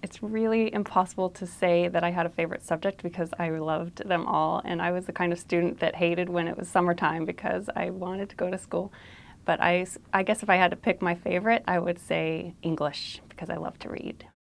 it's really impossible to say that I had a favorite subject because I loved them all, and I was the kind of student that hated when it was summertime because I wanted to go to school. But I guess if I had to pick my favorite, I would say English because I love to read.